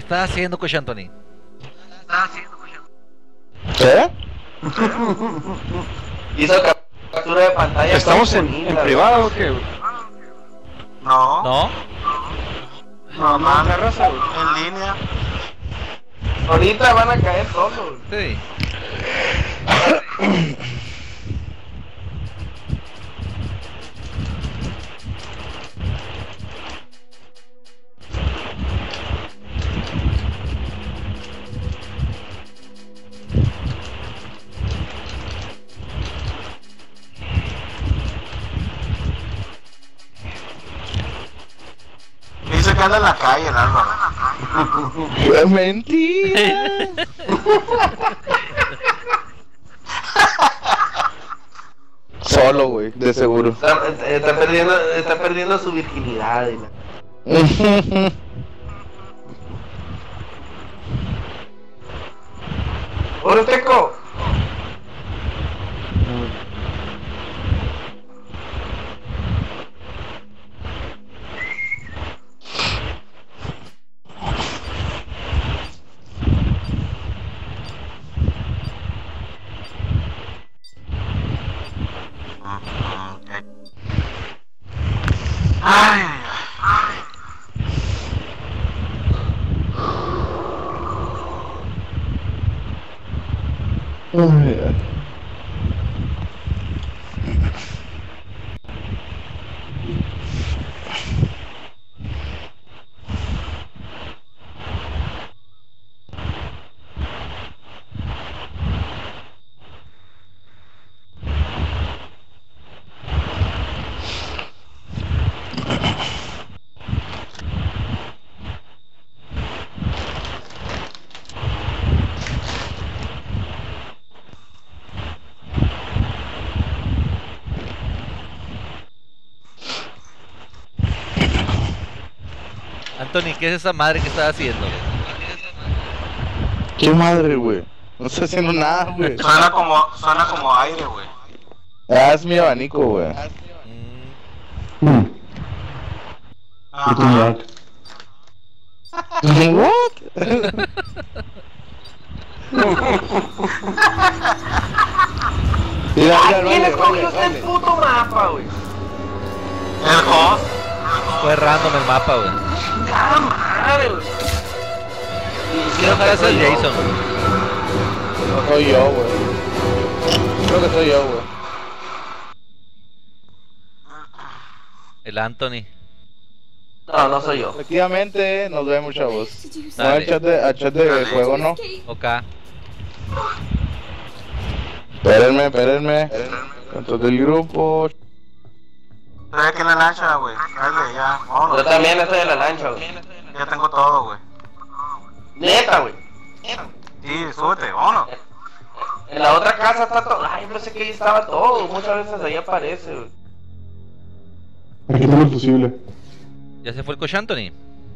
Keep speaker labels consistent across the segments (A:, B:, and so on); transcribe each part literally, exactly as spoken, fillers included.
A: estás haciendo, Coach Anthony?
B: ¿Qué?
C: Hizo captura de pantalla.
D: ¿Estamos en, en privado o qué?
C: No.
A: ¿No?
C: No, no, no, raza, güey. En línea. Ahorita van a caer todos.
A: Sí.
C: Dice que anda en la calle, el Álvaro.
B: ¡Qué mentira! Solo, güey, de seguro.
C: Está, está perdiendo, está perdiendo su virginidad. Y la... ¡Hola, Teco! Ay, ay.
B: Ay,
A: Anthony, ¿qué es esa madre que estás haciendo?
B: ¿Qué madre, güey? No estoy haciendo nada, güey.
C: Suena como, suena como aire, güey.
B: Ah, es mi abanico, güey.
A: Mm,
C: Ajá.
B: ¿What? Mira, mira,
C: ¿Quién
B: vale,
C: escogió
B: vale,
C: este
B: vale.
C: puto mapa, güey? El host.
A: Fue random el mapa, güey.
C: ¡Chingada madre, güey!
A: Quiero dejar ese el Jason.
B: No soy yo, güey. Creo que soy yo, güey.
A: El Anthony.
C: No, no soy yo.
B: Efectivamente, nos vemos, chavos. No,
A: Dale.
B: al chat de, al chat de juego, ¿no?
A: Ok.
B: Espérenme, espérenme. Tantos del grupo.
C: Estoy aquí en la lancha, güey. Dale, ya. Vámonos. Yo también estoy en la lancha, güey. Ya tengo todo, güey. Neta, güey. Sí, súbete, vámonos. En la otra casa está todo. Ay, yo pensé que ahí estaba todo. Muchas veces ahí aparece, güey.
E: Aquí tengo el fusible.
A: ¿Ya se fue el Coach Anthony?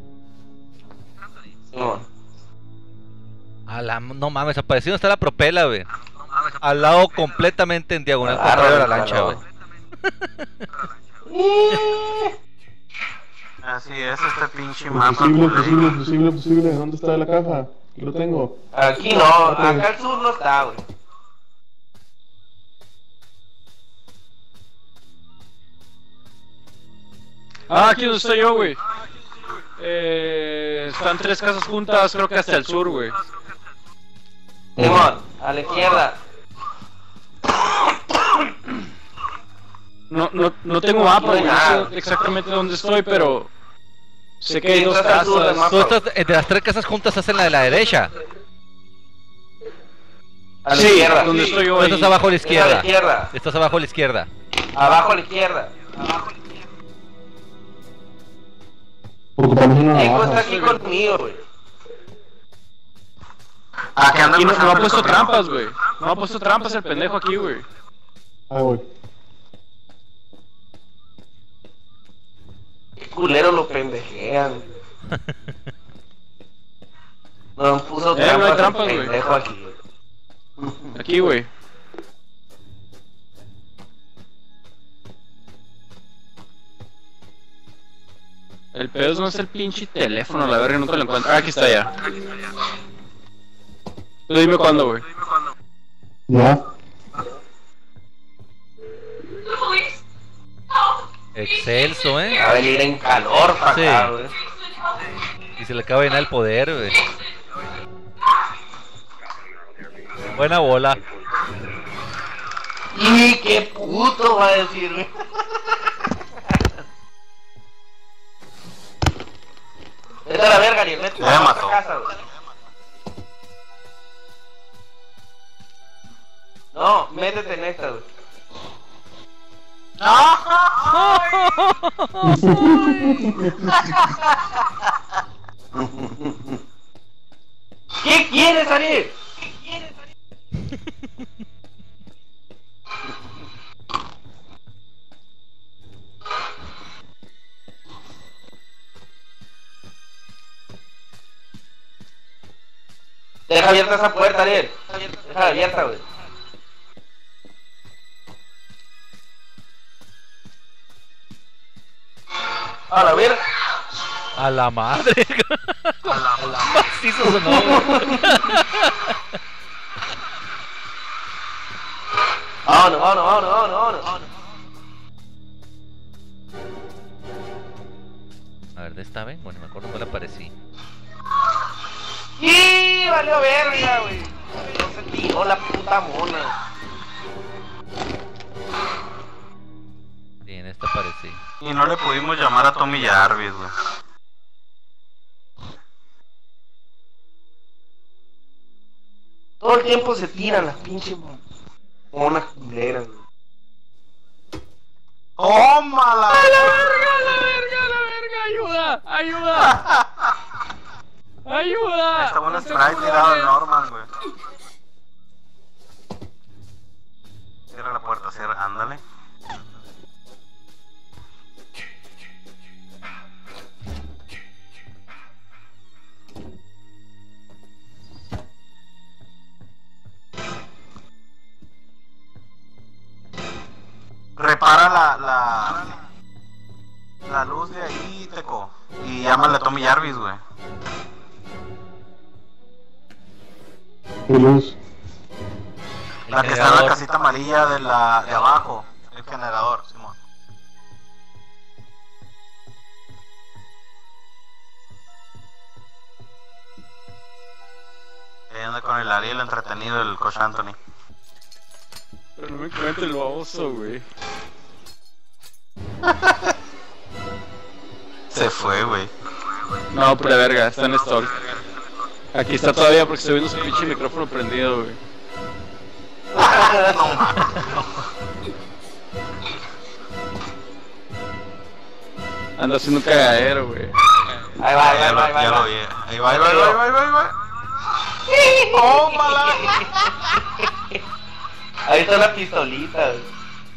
C: No.
A: A la, no mames, apareció está la propela, güey. Al lado completamente en diagonal
C: Claro,
A: contrario a la
C: claro.
A: lancha, güey.
C: Así es este pinche
E: El
C: mapa.
E: fusible, el
C: culero.
E: fusible, el fusible, el fusible. ¿Dónde está la caja? Aquí lo tengo.
C: Aquí no, acá al sur no está, güey.
D: Ah, aquí donde estoy yo, güey. Eh, están tres casas juntas, creo que hasta el sur, güey.
C: Simón, a la izquierda.
D: No, no, no tengo mapa, güey. No sé exactamente dónde estoy, pero sé que hay dos casas.
A: Tú estás, eh, de las tres casas juntas estás en la de la derecha.
C: A la
D: Sí,
C: izquierda.
D: donde estoy yo
A: Tú
D: ahí.
A: estás abajo a la
C: Es a la
A: izquierda.
C: izquierda.
A: Estás abajo a la izquierda.
C: Abajo a la izquierda. Abajo.
E: Ocupamos una
C: Eco está
E: navaja.
C: aquí conmigo, güey. Aquí anda
D: Aquí no, no ha
C: pasando
D: puesto
C: el
D: trampas, güey. No ha puesto trampas el pendejo aquí, güey.
E: Ahí voy.
C: Qué culero lo pendejean. No puso
D: Eh, no hay
C: trampas,
D: trampas,
C: el
D: güey.
C: pendejo aquí.
D: Aquí, güey. El pedo es no es el pinche teléfono, la verga, nunca lo encuentro. Ah, aquí está ya. Tú dime cuándo, güey.
E: Ya.
A: Excelso, eh.
C: Va a venir en calor para
A: Sí.
C: acá, güey.
A: Y se le acaba de llenar el poder, güey. Buena bola.
C: Y qué puto va a decir, güey. Vete a la verga, Ariel, vete
B: Ya me
C: a
B: mató.
C: casa, güey. No, métete en esta, güey. ¿Qué quieres, Ariel? ¿Qué quieres, Ariel? Deja abierta esa puerta, Ariel. Deja abierta, güey. A la verga.
A: A la madre. A la macizo sonó, güey.
C: Vámonos, vámonos, vámonos, vámonos, vámonos.
A: A ver, ¿dónde estaba? Bueno, me acuerdo cuál aparecí.
C: ¡Y valió verga, güey! No se tiró la puta mona.
A: Sí, en esta aparecí.
B: Y no le pudimos llamar a Tommy Jarvis, güey.
C: Todo el tiempo se tiran las pinches monas culeras, güey.
B: ¡Tómala!
D: ¡A la verga, a la verga, a la verga! ¡Ayuda! ¡Ayuda! ¡Ayuda!
B: Está un
D: No se
B: sprite
D: puede.
B: tirado al Norman, güey. Cierra la puerta, cierra, ándale. Repara la, la, la luz de ahí, Teco. Y llámale a Tommy Jarvis, güey.
E: ¿Qué luz?
B: La que está en la casita amarilla de la de abajo, el generador, Simón. Ahí anda con el Ariel entretenido el coach Anthony.
D: Pero no me encuentro el baboso, güey.
B: Se fue, güey.
D: No, por la verga, está en stall. Aquí está todavía porque estoy viendo su pinche micrófono prendido, güey. Anda haciendo un cagadero, güey.
C: Ahí va, ahí
B: Ya
C: va,
B: lo,
C: ahí va,
B: ya
C: ahí
B: lo
C: va.
B: vi. Ahí va, ahí va, ahí va, ahí va, ahí va. ¡Tómala!
C: Ahí está la pistolita, güey.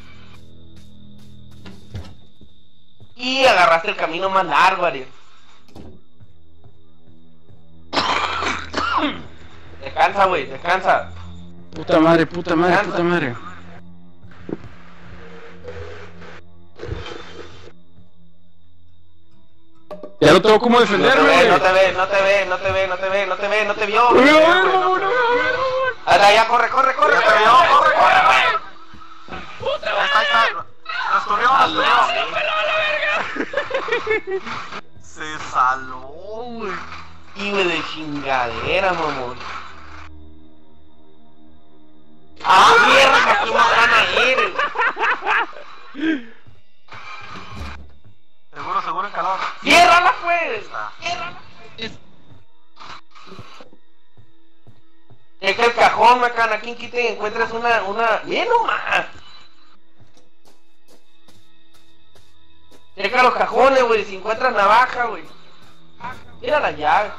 C: Y agarraste el camino más largo, Ariel. Descansa, güey, descansa.
D: Puta madre, puta madre, puta madre. Ya no tengo cómo
C: No te
D: defenderme,
C: ve,
D: güey.
C: no te ve, no te ve, no te ve, no te ve, no te ve, no te vio.
D: No
C: No te
D: veo,
C: ve,
D: no
C: güey,
D: veo,
C: no
D: no
C: te
D: veo,
C: ve.
D: no veo.
C: Ahora ya, corre, corre, corre.
B: Ya te
C: corre,
B: vio,
C: corre,
B: corre,
C: corre.
B: corre.
D: Puta
B: Ahí está, ahí
D: madre.
B: está. Nos tuneó, nos tuneó.
D: ¡Peló a la verga!
B: Se salvó, güey.
C: Y güey, de chingadera, mamón. ¡Ah, mierda! ¡Aquí me van a ir!
B: Seguro, seguro en calor.
C: ¡Ciérrala, pues!
B: Ah.
C: ¡Ciérrala! Es que el cajón, Macana, aquí quite encuentras una, una... ¡Bien nomás! Checa los cajones, güey, si encuentras navaja, güey. Mira la llave.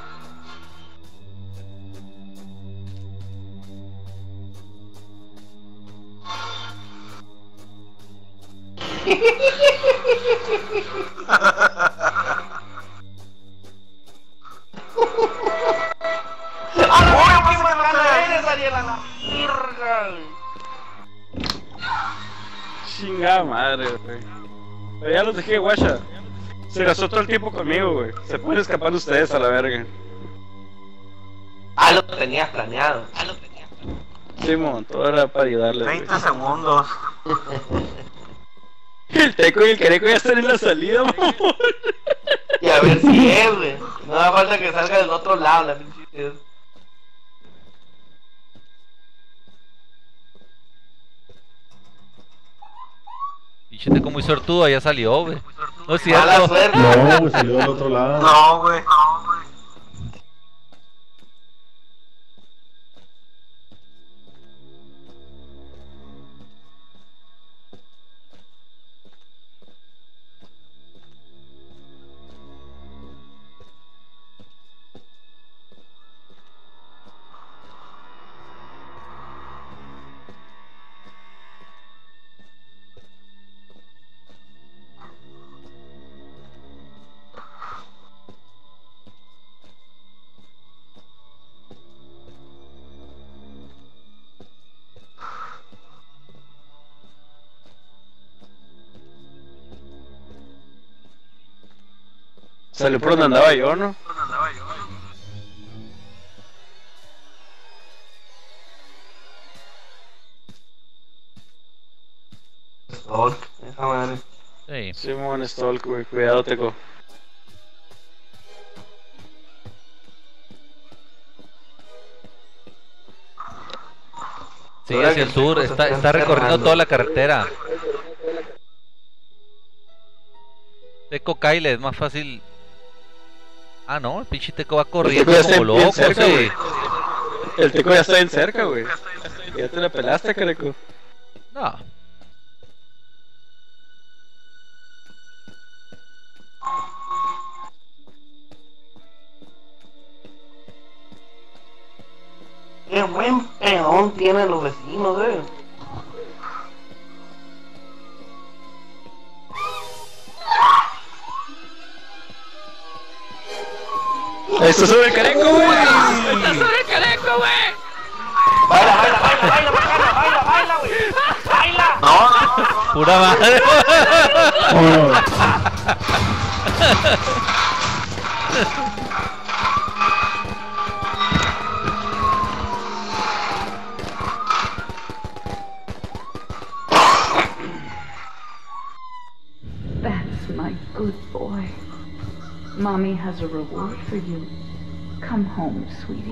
C: ¡A la verga, qué Macana eres, Ariel! ¡A la verga, güey!
D: Chingada madre, güey. Pero ya los dejé, guacha. Se gastó todo el tiempo conmigo, güey. Se pueden escapar ustedes a la verga.
C: Ah, lo tenías planeado. Ah, lo tenías planeado.
D: Sí, mon, todo era para ayudarles, güey.
B: veinte segundos.
D: El Teco y el Careco ya están en la salida, mamón.
C: Y a ver si es, güey. No da falta que salga del otro lado, la pinche.
A: Pinche Teco muy sortudo, ya salió, güey. No es
C: Mala
A: cierto.
C: suerte.
E: No, güey, salió del otro lado.
B: No, güey.
D: Salió por donde andaba yo, ¿no?
C: Stalk, esa madre.
A: Sí.
D: Simón Stalk, güey. Cuidado, Teco.
A: Sí, hacia el sur, está, está recorriendo toda la carretera. Teco Kyle, es más fácil. Ah, no, el pinche Teco va corriendo
D: ya está
A: como
D: bien
A: loco,
D: cerca,
A: sí.
D: güey. El Teco ya está bien cerca, güey. Ya te la pelaste, Careco.
A: No.
C: Qué buen pedón tienen los vecinos, eh.
D: ¡Esto es sobre el Careco, güey!
C: ¡Está sobre el Careco, güey! Baila, baila, baila, baila, baila, baila, baila, güey. Baila.
B: No, no, no.
A: Pura madre.
F: That's my good boy. Mommy has a reward for you. Come home, sweetie.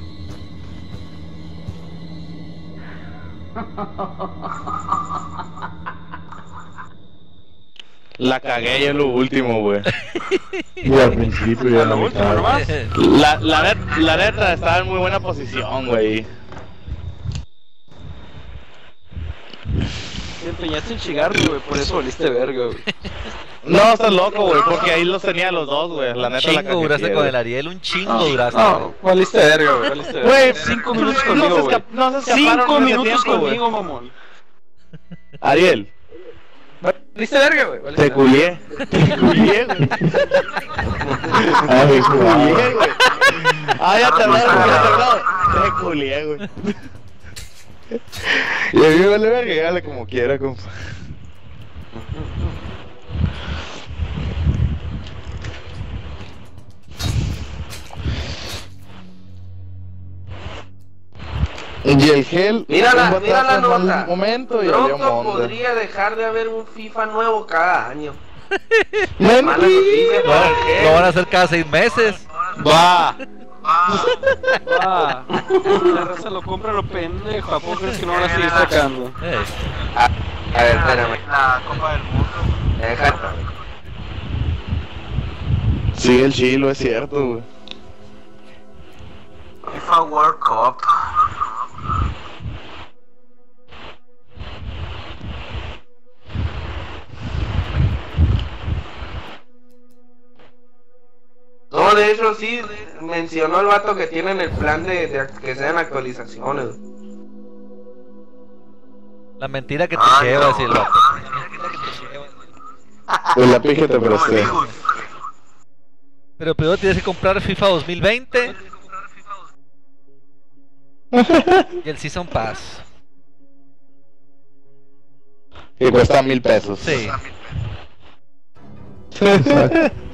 G: La cagué yo en lo último, güey.
E: Y al principio ya
D: A lo
E: la
D: último
E: mitad.
D: nomás.
G: La, la, net- la neta estaba en muy buena posición, güey.
D: Te empeñaste en chingarme, güey. Por eso valiste verga, güey.
G: No, estás loco, güey, porque ahí los tenía los dos, güey. La
A: Un
G: neta la
A: chingo duraste
G: cagué,
A: con
G: güey.
A: el Ariel, un chingo duraste.
D: No, valiste verga, güey. Valiste verga.
G: Güey,
D: cinco minutos
G: no
D: conmigo,
G: se
D: güey.
G: escap- no se escaparon
D: Cinco
G: en ese
D: minutos
G: tiempo, güey.
D: conmigo, mamón.
G: Ariel,
D: Valiste verga, güey. valiste
G: te
D: verga.
G: culié. Te culié, güey.
E: Ah, bien
G: Te
E: jugado.
G: culié, güey. Ah, ya te hablaba, ya te hablaba. Te culié, güey. Y a mí me vale verga, hágale como quiera, compa. Y el gel,
C: Mira la,
G: un
C: mira la
G: batazo en mal
C: nota.
G: momento y valió
C: Pronto
G: monda.
C: podría dejar de haber un FIFA nuevo cada año.
G: Mentira.
C: Mala noticia
A: Lo,
C: para el Gel.
A: lo van a hacer cada seis meses.
G: Va.
D: Ah, la raza lo compra lo pendejo. ¿A poco crees que no van a seguir sacando?
A: Eh,
C: A ver, espérame.
B: La Copa del Mundo.
C: Deja.
G: Sí, el chilo, es cierto, güey.
B: FIFA World Cup.
C: No, de hecho sí, mencionó el vato que tienen el plan de, de que sean actualizaciones.
A: la mentira que te
B: Ah,
A: llevas
B: no.
A: y el vato.
G: Pues la pija te
B: Como el
G: presté.
B: virus.
A: Pero primero tienes que comprar FIFA dos mil veinte y el Season Pass.
G: Y cuesta mil pesos.
A: Sí.
E: Exacto.